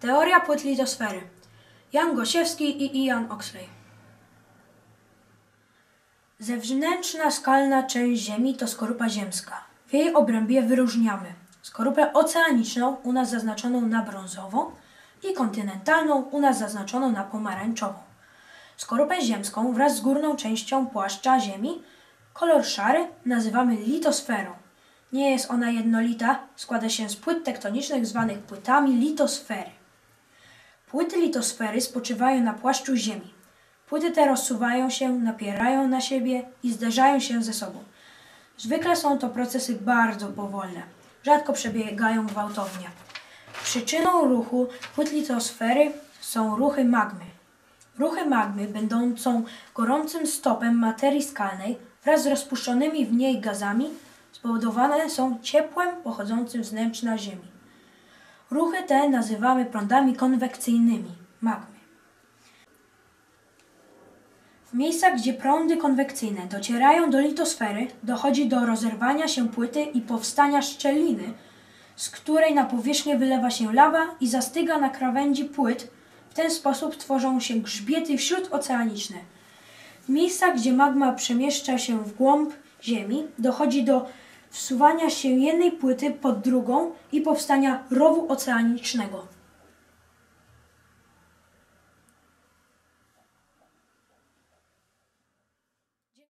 Teoria płyt litosfery. Jan Gosiewski i Ian Oxley. Zewnętrzna skalna część Ziemi to skorupa ziemska. W jej obrębie wyróżniamy skorupę oceaniczną, u nas zaznaczoną na brązową, i kontynentalną, u nas zaznaczoną na pomarańczową. Skorupę ziemską wraz z górną częścią płaszcza Ziemi, kolor szary, nazywamy litosferą. Nie jest ona jednolita, składa się z płyt tektonicznych zwanych płytami litosfery. Płyty litosfery spoczywają na płaszczu Ziemi. Płyty te rozsuwają się, napierają na siebie i zderzają się ze sobą. Zwykle są to procesy bardzo powolne, rzadko przebiegają gwałtownie. Przyczyną ruchu płyt litosfery są ruchy magmy. Ruchy magmy, będącą gorącym stopem materii skalnej wraz z rozpuszczonymi w niej gazami, spowodowane są ciepłem pochodzącym z wnętrza Ziemi. Ruchy te nazywamy prądami konwekcyjnymi magmy. W miejscach, gdzie prądy konwekcyjne docierają do litosfery, dochodzi do rozerwania się płyty i powstania szczeliny, z której na powierzchnię wylewa się lawa i zastyga na krawędzi płyt. W ten sposób tworzą się grzbiety śródoceaniczne. W miejscach, gdzie magma przemieszcza się w głąb Ziemi, dochodzi do wsuwania się jednej płyty pod drugą i powstania rowu oceanicznego.